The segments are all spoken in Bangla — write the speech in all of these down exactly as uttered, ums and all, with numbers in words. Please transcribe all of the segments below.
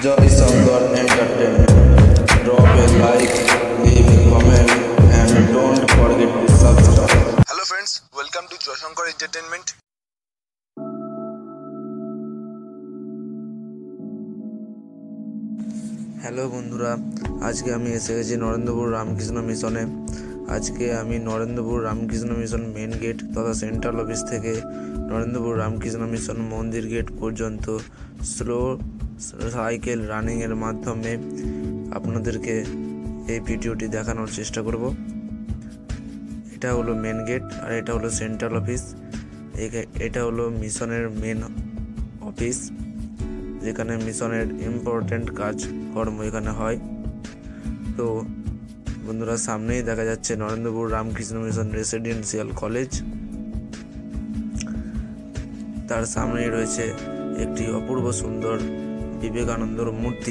Enjoy Sangar Entertainment. Drop a like, leave a comment, and don't forget to subscribe. Hello friends, welcome to Shankar Entertainment. Hello বন্ধুরা, আজকে আমি এসে গেছি নরেন্দ্রপুর রামকৃষ্ণ মিশনে। আজকে আমি Narendrapur Ramakrishna Mission main gate তথা সেন্ট্রাল অফিস থেকে নরেন্দ্রপুর রামকৃষ্ণ মিশন মন্দির গেট পর্যন্ত স্লো সাইকেল রানিংয়ের মাধ্যমে আপনাদেরকে এই ভিডিওটি দেখানোর চেষ্টা করব। এটা হলো মেন গেট আর এটা হলো সেন্ট্রাল অফিস। এটা হলো মিশনের মেন অফিস, যেখানে মিশনের ইম্পর্টেন্ট কাজ কর্ম এখানে হয়। তো বন্ধুরা, সামনেই দেখা যাচ্ছে Narendrapur Ramakrishna Mission Residential College. তার সামনেই রয়েছে একটি অপূর্ব সুন্দর বিবেকানন্দর মূর্তি।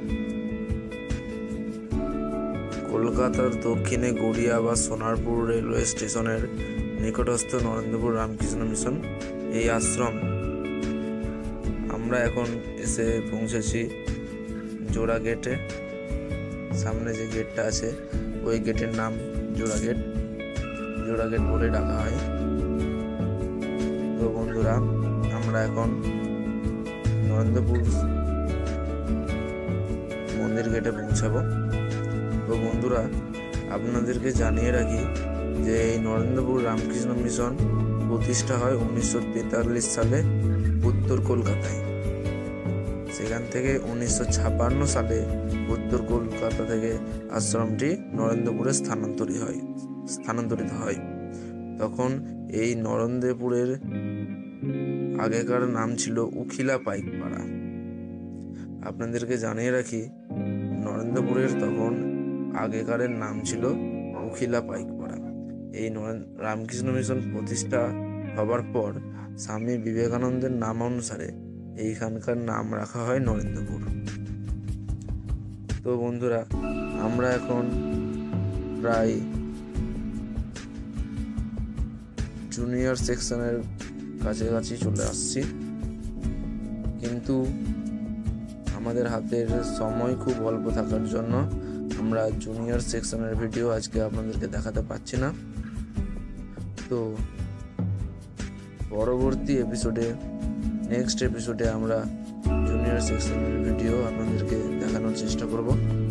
কলকাতার দক্ষিণে গড়িয়া বা সোনারপুর রেলওয়ে স্টেশনের নিকটস্থ নরেন্দ্রপুর রামকৃষ্ণ মিশন এই আশ্রম। আমরা এখন এসে পৌঁছেছি জোড়া গেটে। সামনে যে গেটটা আছে ওই গেটের নাম জোড়া গেট, জোড়া গেট বলে ডাকা হয়। তো বন্ধুরা, আমরা এখন নরেন্দ্রপুর মন্দির গেটে পৌঁছাবো। তো বন্ধুরা, আপনাদেরকে জানিয়ে রাখি যে এই নরেন্দ্রপুর রামকৃষ্ণ মিশন প্রতিষ্ঠা হয় উনিশশো তেতাল্লিশ সালে উত্তর কলকাতায়। সেখান থেকে উনিশশো ছাপ্পান্ন সালে উত্তর কলকাতা থেকে আশ্রমটি নরেন্দ্রপুরে স্থানান্তরিত হয় স্থানান্তরিত হয় তখন এই নরেন্দ্রপুরের আগেকার নাম ছিল উখিলা পাইকপাড়া। আপনাদেরকে জানিয়ে রাখি, নরেন্দ্রপুরের তখন আগেকারের নাম ছিল উখিলা পাইকপাড়া। এই রামকৃষ্ণ মিশন প্রতিষ্ঠা হবার পর স্বামী বিবেকানন্দের নাম অনুসারে এইখানকার নাম রাখা হয় নরেন্দ্রপুর। তো বন্ধুরা, আমরা এখন প্রায় জুনিয়র সেকশনের কাছাকাছি চলে আসছি, কিন্তু আমাদের হাতের সময় খুব অল্প থাকার জন্য আমরা জুনিয়র সেকশনের ভিডিও আজকে আপনাদেরকে দেখাতে পারছি না। তো পরবর্তী এপিসোডে নেক্সট এপিসোডে আমরা জুনিয়র সেকশনের ভিডিও আপনাদেরকে দেখানোর চেষ্টা করব।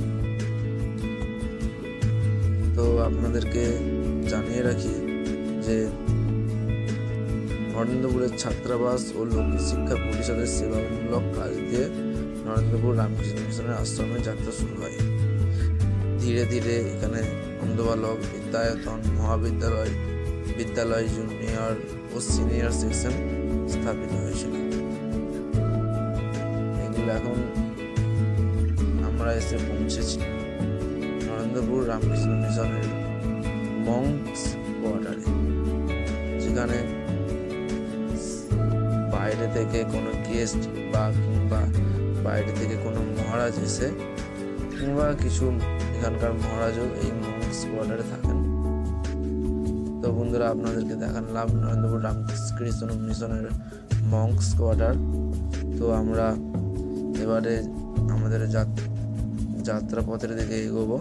তো আপনাদেরকে জানিয়ে রাখি যে নরেন্দ্রপুরের ছাত্রাবাস ও লোক শিক্ষা পরিষদের সেবামূলক কাজ দিয়ে নরেন্দ্রপুর রামকৃষ্ণ মিশনের আশ্রমে যাত্রা শুরু হয়। ধীরে ধীরে এখানে অন্ধবালক বিদ্যায়তন, মহাবিদ্যালয়, বিদ্যালয়, জুনিয়র ও সিনিয়র সেকশন স্থাপিত হয়েছিল। এগুলো এখন আমরা এসে পৌঁছেছি নরেন্দ্রপুর রামকৃষ্ণ মিশনের মঙ্কস কোয়ার্টারে, যেখানে বাইরে থেকে কোনো গেস্ট বা কিংবা বাইরে থেকে কোনো মহারাজ এসে কিংবা কিছু এখানকার মহারাজও এই মঙ্কস কোয়ার্টারে থাকেন। তো বন্ধুরা, আপনাদেরকে দেখালাম নরেন্দ্রপুর রামকৃষ্ণ মিশনের মঙ্কস কোয়ার্টার। তো আমরা এবারে আমাদের যাত্রাপথের দিকে এগোবো।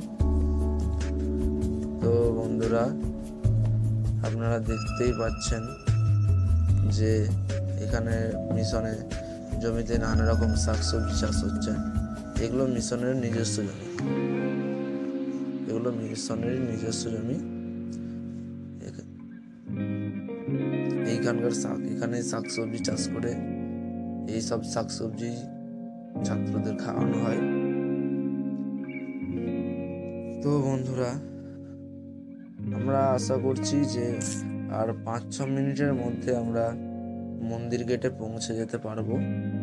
তো বন্ধুরা, আপনারা দেখতেই পাচ্ছেন যে এখানে মিশনে জমিতে নানা রকম শাকসবজি চাষ হচ্ছে। এগুলো মিশনের নিজস্ব জমি এগুলো মিশনের নিজস্ব জমি এইখানকার শাক এখানে শাকসবজি চাষ করে এই সব শাকসবজি ছাত্রদের খাওয়ানো হয়। তো বন্ধুরা, আমরা আশা করছি যে আর পাঁচ ছ মিনিটের মধ্যে আমরা মন্দির গেটে পৌঁছে যেতে পারবো।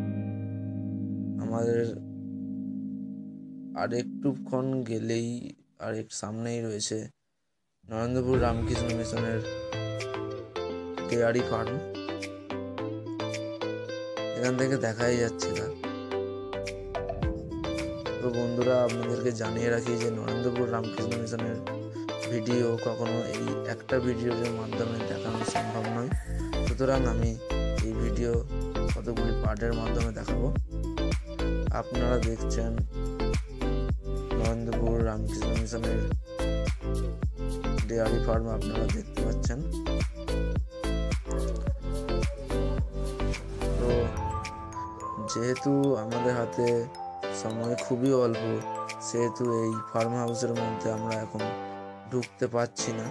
আমাদের আর একটুক্ষণ গেলেই আর একটু সামনেই রয়েছে নরেন্দ্রপুর রামকৃষ্ণ মিশনের ডেয়ারি ফার্ম। এখান থেকে দেখাই যাচ্ছে না। তো বন্ধুরা, আপনাদেরকে জানিয়ে রাখি যে নরেন্দ্রপুর রামকৃষ্ণ মিশনের ভিডিও কখনো এই একটা ভিডিওর মাধ্যমে দেখানো সম্ভব নয়। সুতরাং আমি এই ভিডিও কতগুলি পার্টের মাধ্যমে দেখাবো। আপনারা দেখছেন নরেন্দ্রপুর রামকৃষ্ণ মিশনের ডেয়ারি ফার্ম আপনারা দেখতে পাচ্ছেন। তো যেহেতু আমাদের হাতে সময় খুবই অল্প, সেহেতু এই ফার্ম হাউসের মধ্যে আমরা এখন ঢুকতে পারছি না।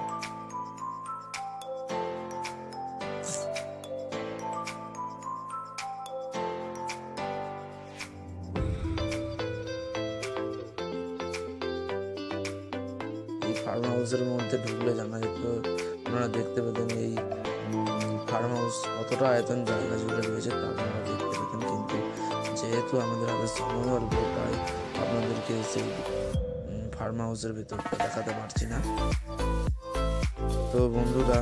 এই ফার্ম হাউসের মধ্যে ঢুকলে জানা যেত, আপনারা দেখতে পেতেন এই ফার্ম হাউস কতটা আয়তন জায়গা জুড়ে রয়েছে তা আপনারা দেখতে পেতেন, কিন্তু যেহেতু আমাদের হাতে সময় অল্প, তাই আপনাদেরকে সেই ফার্ম হাউসের ভিতরটা দেখাতে পারছি না। তো বন্ধুরা,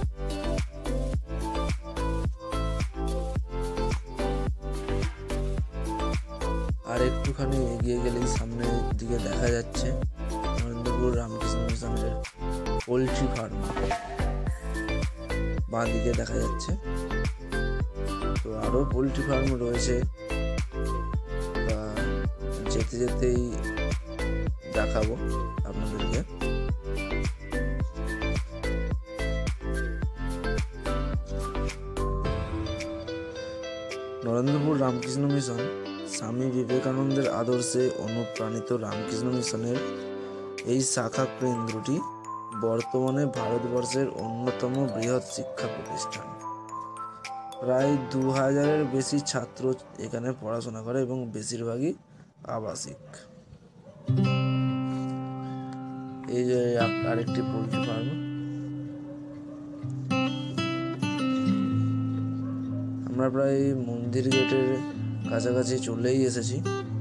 আর একটুখানি এগিয়ে গেলেই সামনের দিকে দেখা যাচ্ছে নরেন্দ্রপুর রামকৃষ্ণ মিশনের পোলট্রি ফার্ম, বাঁ দিকে দেখা যাচ্ছে। তো আরো পোলট্রি ফার্ম রয়েছে, যেতে যেতেই দেখাবো আপনাদেরকে। নরেন্দ্রপুর রামকৃষ্ণ মিশন স্বামী বিবেকানন্দের আদর্শে অনুপ্রাণিত রামকৃষ্ণ মিশনের এই শাখা কেন্দ্রটি বর্তমানে ভারতবর্ষের অন্যতম বৃহৎ শিক্ষা প্রতিষ্ঠান। প্রায় দু হাজারের বেশি ছাত্র এখানে পড়াশোনা করে এবং বেশিরভাগই আবাসিক। এই যে আরেকটি পোল্ট্রি ফার্ম। আমরা প্রায় মন্দির গেটের কাছাকাছি চলেই এসেছি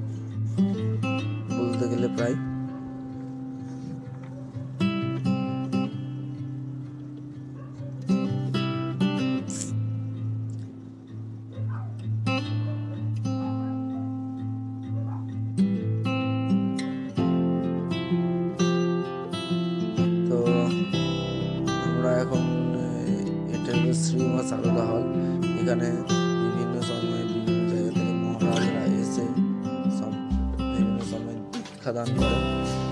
বলতে গেলে প্রায়। এখন এটা হলো শ্রীমা সারদা হল। এখানে বিভিন্ন সময়ে বিভিন্ন জায়গা থেকে মহারাজরা এসে সব বিভিন্ন সময় দীক্ষাদান করেন।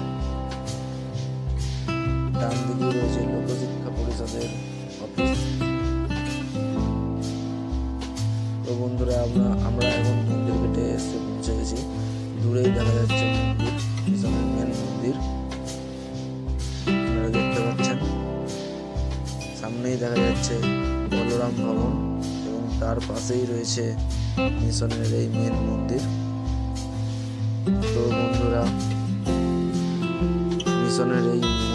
ডান দিকে রয়েছে লোকশিক্ষা পরিষদের অফিস। তো বন্ধুরা, আমরা আমরা এখন মন্দির গেটে এসে পৌঁছে গেছি। দূরেই দেখা যাচ্ছে মন্দির, মিশনের মেন মন্দির আপনারা দেখতে পাচ্ছেন। সামনেই দেখা যাচ্ছে বলরাম ভবন এবং তার পাশেই রয়েছে মিশনের এই মেন মন্দির। তো বন্ধুরা, মিশনের এই